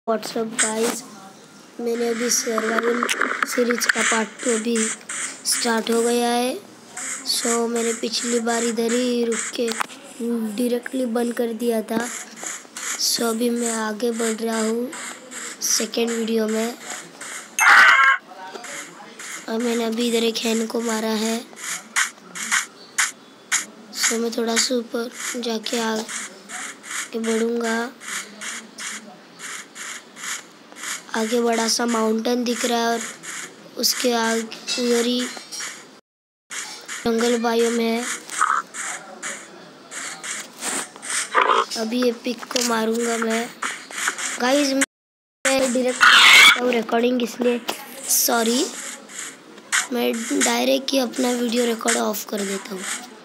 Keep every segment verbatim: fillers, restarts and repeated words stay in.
WhatsApp guys, मैंने अभी survival series का पार्ट टू अभी स्टार्ट हो गया है। सो मैंने पिछली बार इधर ही रुक के डायरेक्टली बंद कर दिया था। सो अभी मैं आगे बढ़ रहा हूँ सेकेंड वीडियो में। और मैंने अभी इधर एक हैन को मारा है। सो मैं थोड़ा सा ऊपर जाके आगे बढ़ूँगा। आगे बड़ा सा माउंटेन दिख रहा है और उसके आगे उधर ही जंगल बायोम है। अभी ये पिक को मारूंगा मैं। गाइस मैं डायरेक्ट रिकॉर्डिंग इसलिए सॉरी, मैं डायरेक्ट ही अपना वीडियो रिकॉर्ड ऑफ कर देता हूँ।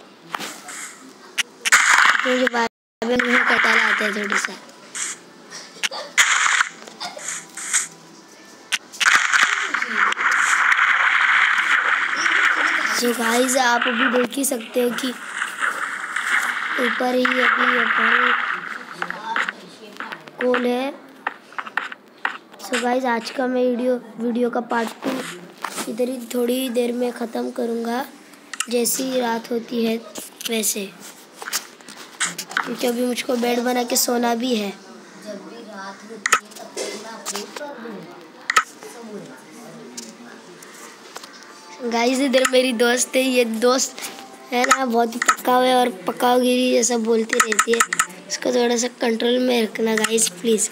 मुझे बार बार मुझे कटाला आता है थोड़ी सा। तो गाइस आप अभी देख ही सकते हो कि ऊपर ही अभी ऊपर कौन है। सो गाइस आज का मैं वीडियो वीडियो का पार्ट टू इधर ही थोड़ी देर में ख़त्म करूँगा, जैसी रात होती है वैसे, क्योंकि अभी मुझको बेड बना के सोना भी है। गाइस इधर मेरी दोस्त है, ये दोस्त है ना बहुत ही पक्का है और पक्कागिरी जैसा बोलती रहती है। इसको थोड़ा सा कंट्रोल में रखना गाइस प्लीज़।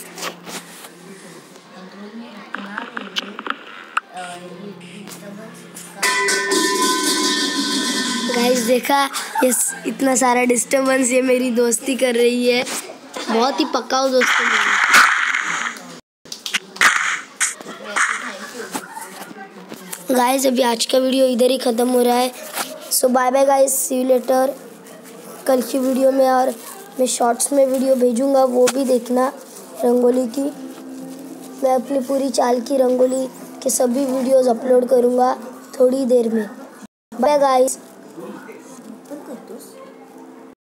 गाइस देखा ये इतना सारा डिस्टर्बेंस, ये मेरी दोस्ती कर रही है। बहुत ही पक्का दोस्त है मेरी। गाइस अभी आज का वीडियो इधर ही ख़त्म हो रहा है। So bye bye guys, see you later. कल की वीडियो में और मैं शॉर्ट्स में वीडियो भेजूंगा, वो भी देखना रंगोली की। मैं अपनी पूरी चाल की रंगोली के सभी वीडियोस अपलोड करूंगा थोड़ी देर में। Bye guys.